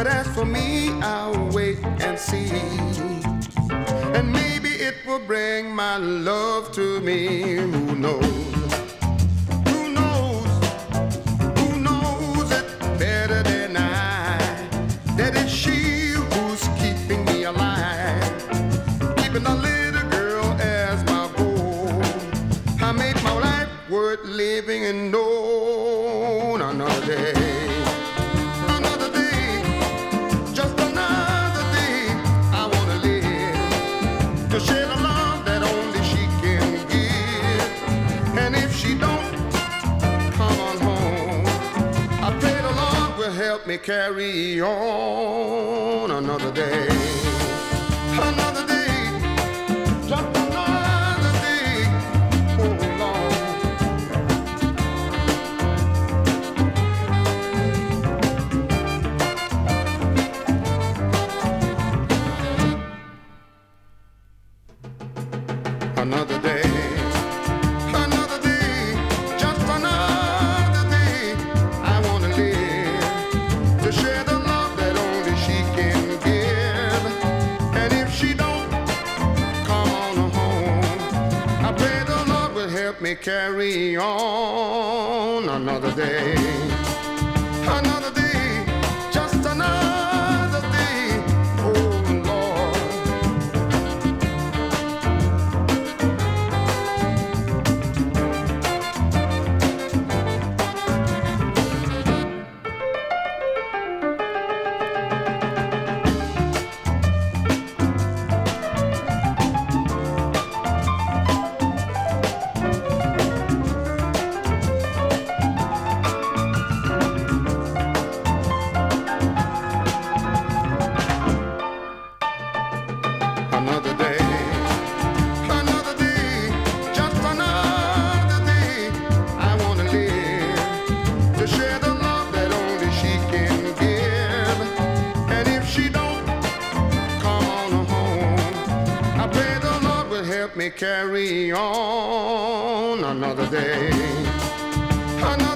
But as for me, I'll wait and see. And maybe it will bring my love to me. Who knows? Who knows? Who knows it better than I? That it's she who's keeping me alive, keeping a little girl as my goal. I make my life worth living and know another day. To share the love that only she can give. And if she don't come on home, I pray the Lord will help me carry on another day. Another day, just another day. Oh another day, another day, just another day. I wanna live to share the love that only she can give. And if she don't come on home, I pray the Lord will help me carry on another day, another day, just another day. Oh Lord. Another day, another day, just another day. I wanna live to share the love that only she can give. And if she don't come on home, I pray the Lord will help me carry on another day. Another